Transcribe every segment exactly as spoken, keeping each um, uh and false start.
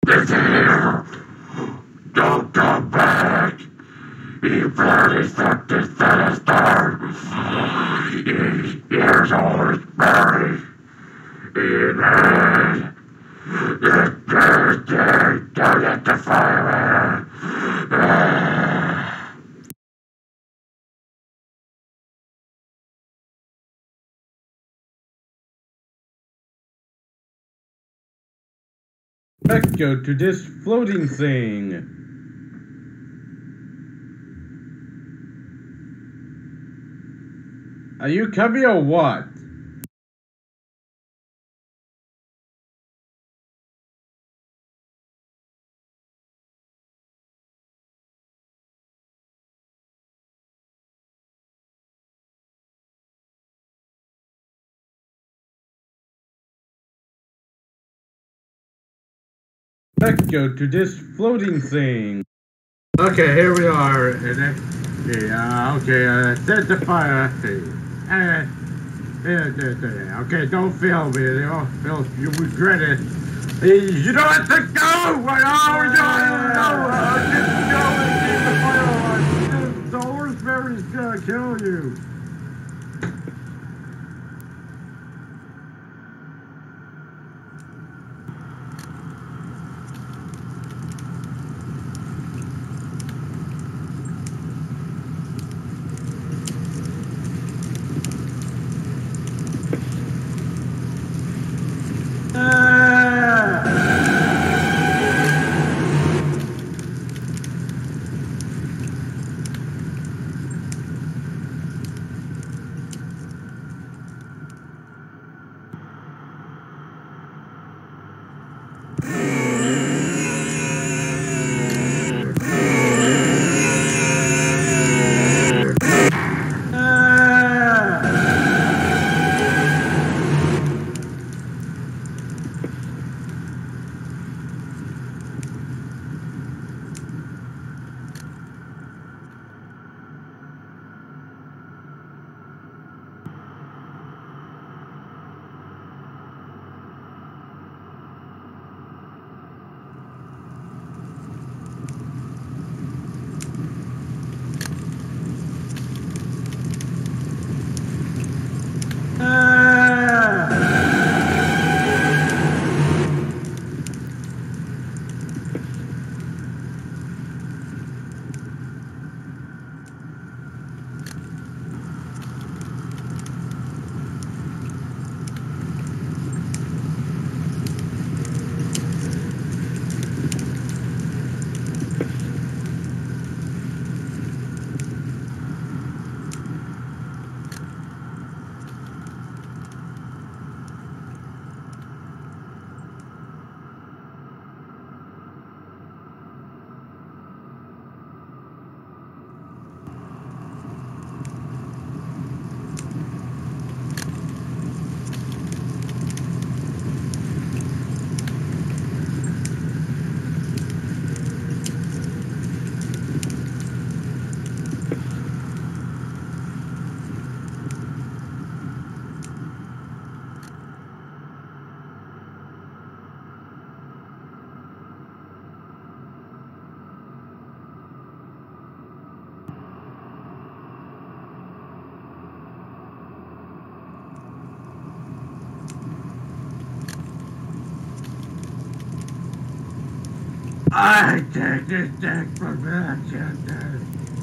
It's here! Don't come back! You bloody fucking Philistine! Here's all his body! Amen! This birthday! Don't let the fire! Let's go to this floating thing. Are you coming or what? Let's go to this floating thing. Okay, here we are. Yeah, okay, uh, set the fire. Uh, okay, don't film me. You know, you regret it. You don't have to go! Why are you going? Just go and keep the fire alive. The horseberry's gonna kill you. I take this deck from that chapter.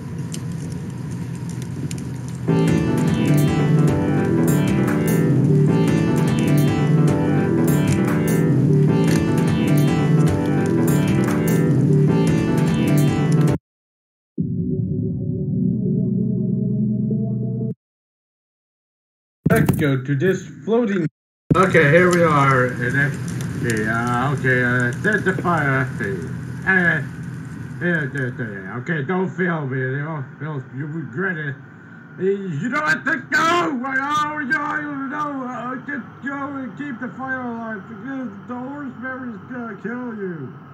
Let's go to this floating. Okay, here we are. Yeah, okay, uh, set the fire. Uh, okay, don't film me. You know, you regret it. You don't have to go! Why are you going? No, uh, just go and keep the fire alive because the horseberry's gonna kill you.